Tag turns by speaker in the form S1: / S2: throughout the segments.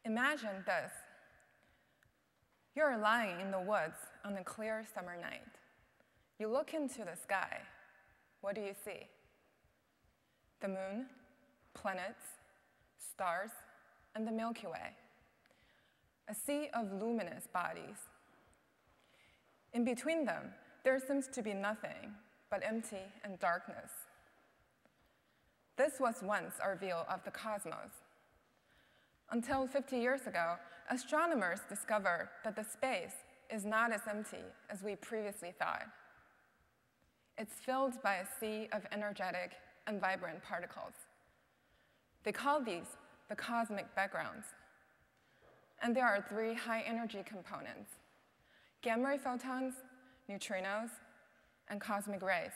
S1: Imagine this. You're lying in the woods on a clear summer night. You look into the sky. What do you see? The moon, planets, stars, and the Milky Way. A sea of luminous bodies. In between them, there seems to be nothing but empty and darkness. This was once our view of the cosmos. Until 50 years ago, astronomers discovered that the space is not as empty as we previously thought. It's filled by a sea of energetic and vibrant particles. They call these the cosmic backgrounds. And there are three high-energy components: gamma ray photons, neutrinos, and cosmic rays.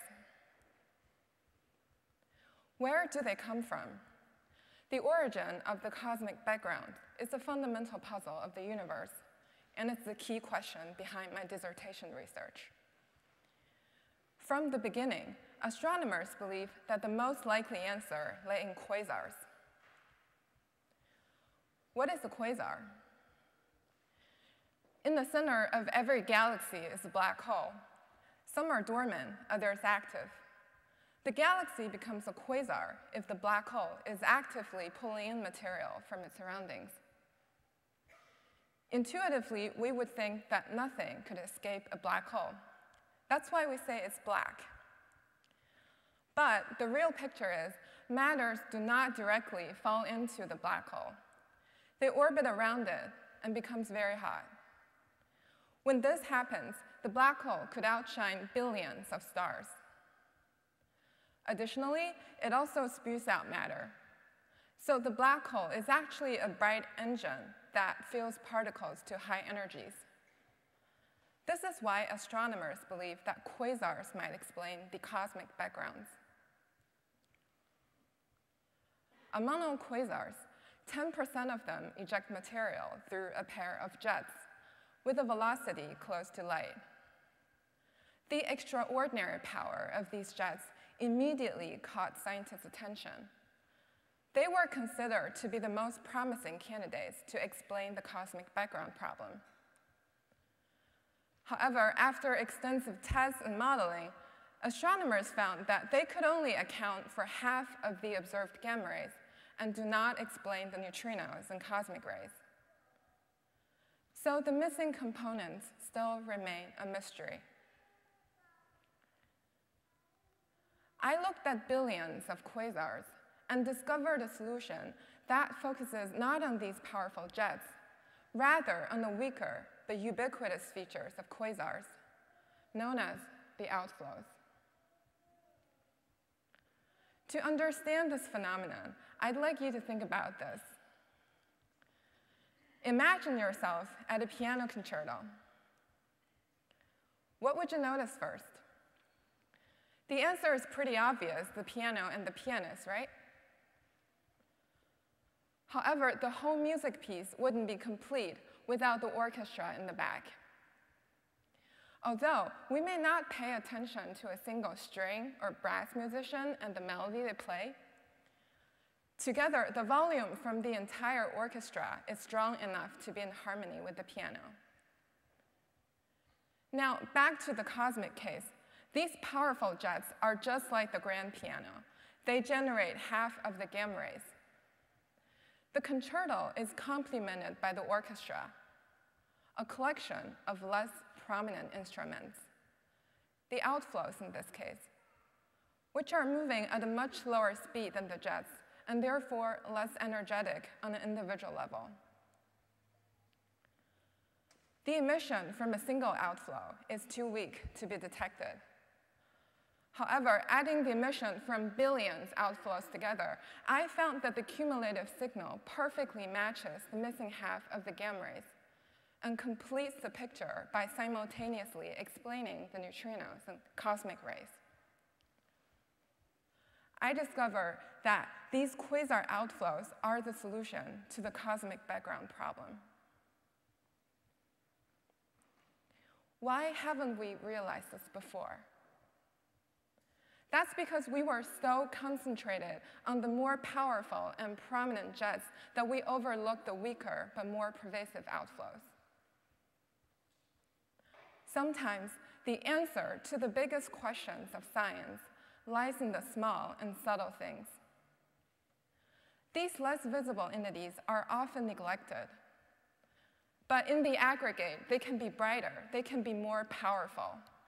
S1: Where do they come from? The origin of the cosmic background is a fundamental puzzle of the universe, and it's the key question behind my dissertation research. From the beginning, astronomers believed that the most likely answer lay in quasars. What is a quasar? In the center of every galaxy is a black hole. Some are dormant, others active. The galaxy becomes a quasar if the black hole is actively pulling in material from its surroundings. Intuitively, we would think that nothing could escape a black hole. That's why we say it's black. But the real picture is matters do not directly fall into the black hole. They orbit around it and becomes very hot. When this happens, the black hole could outshine billions of stars. Additionally, it also spews out matter. So the black hole is actually a bright engine that fuels particles to high energies. This is why astronomers believe that quasars might explain the cosmic backgrounds. Among all quasars, 10% of them eject material through a pair of jets with a velocity close to light. The extraordinary power of these jets immediately caught scientists' attention. They were considered to be the most promising candidates to explain the cosmic background problem. However, after extensive tests and modeling, astronomers found that they could only account for half of the observed gamma rays and do not explain the neutrinos and cosmic rays. So the missing components still remain a mystery. I looked at billions of quasars and discovered a solution that focuses not on these powerful jets, rather on the weaker but ubiquitous features of quasars, known as the outflows. To understand this phenomenon, I'd like you to think about this. Imagine yourself at a piano concerto. What would you notice first? The answer is pretty obvious, the piano and the pianist, right? However, the whole music piece wouldn't be complete without the orchestra in the back. Although we may not pay attention to a single string or brass musician and the melody they play, together the volume from the entire orchestra is strong enough to be in harmony with the piano. Now, back to the cosmic case. These powerful jets are just like the grand piano. They generate half of the gamma rays. The concerto is complemented by the orchestra, a collection of less prominent instruments, the outflows in this case, which are moving at a much lower speed than the jets and therefore less energetic on an individual level. The emission from a single outflow is too weak to be detected. However, adding the emission from billions outflows together, I found that the cumulative signal perfectly matches the missing half of the gamma rays and completes the picture by simultaneously explaining the neutrinos and cosmic rays. I discovered that these quasar outflows are the solution to the cosmic background problem. Why haven't we realized this before? That's because we were so concentrated on the more powerful and prominent jets that we overlooked the weaker but more pervasive outflows. Sometimes the answer to the biggest questions of science lies in the small and subtle things. These less visible entities are often neglected, but in the aggregate, they can be brighter, they can be more powerful.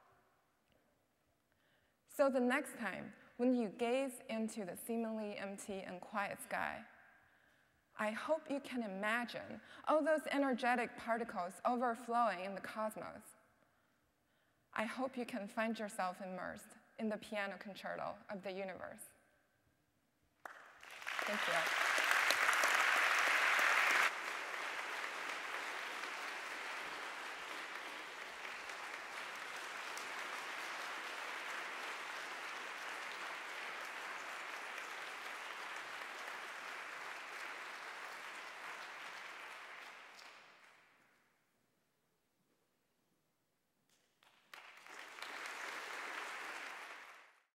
S1: So the next time, when you gaze into the seemingly empty and quiet sky, I hope you can imagine all those energetic particles overflowing in the cosmos. I hope you can find yourself immersed in the piano concerto of the universe. Thank you.